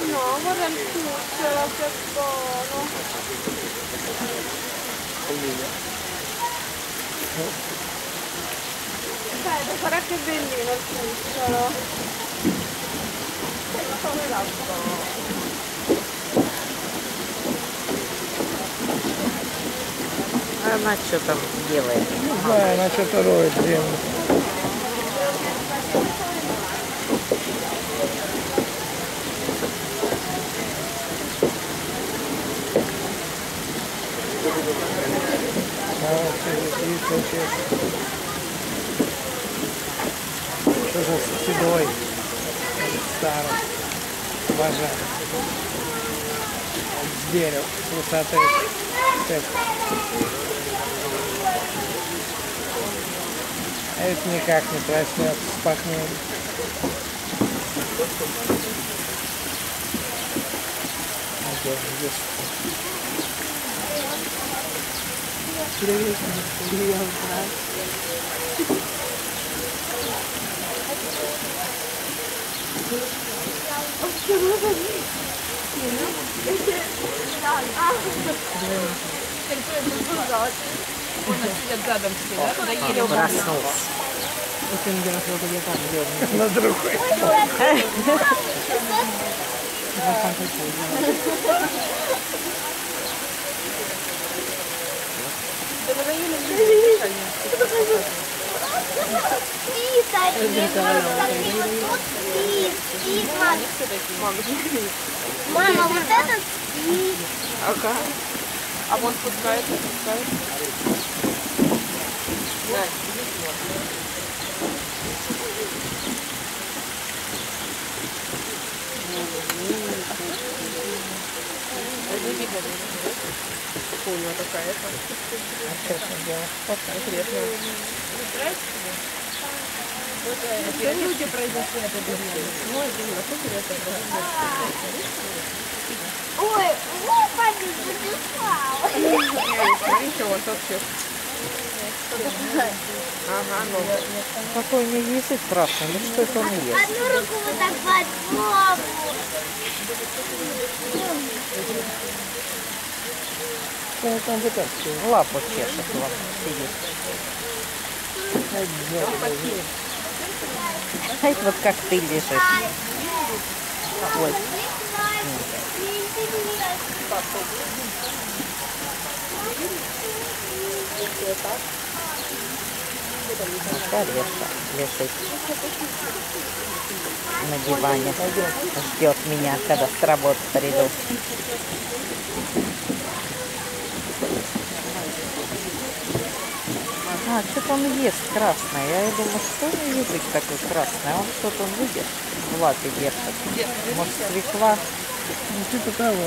No, vorrei il cucciolo, che buono. Aspetta, sarà che bellino il cucciolo. Come la so? Она что там делает? Не знаю, она что-то роет землю. А вот здесь есть вообще. Тоже седой, старый, обожаю. С дерева, с высоты. А это никак не проснется с похмелья. Проснулся. На другой. Мама, вот этот спит. Ага. А он спускается, спускается. Да. У него такая-то. Интересно. Это люди произошли это движение. Ну, это насколько это Ой, вот папа записал. Смотрите, вот вообще. Ага, ну. Какой у нее язык красный, ну что это он ест? Одну руку вот так под голову. Там вытаскивает. Лапу чешет, вот сидит. Ай, вот как ты лежишь. Ой. Да, лежит на диване. Ждет меня, когда с работы приду. А, что-то он ест красное. Я думаю, что у него язык такой красный. А он что-то он видит, в лапе держит. Может, свекла? Ну, типа того.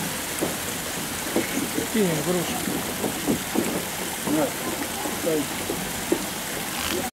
Кинем грушу.